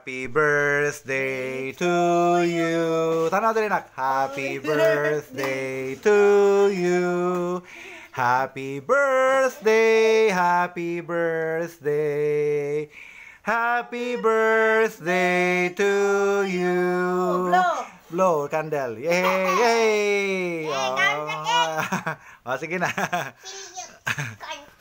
Happy birthday to you. Tanaw dali nak. Happy birthday to you. Happy birthday, happy birthday. Happy birthday to you. Blow candle. Yay! Yay! Oh, sige na.